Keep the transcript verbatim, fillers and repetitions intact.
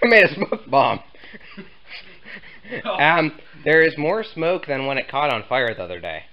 made a smoke bomb. um, there is more smoke than when it caught on fire the other day.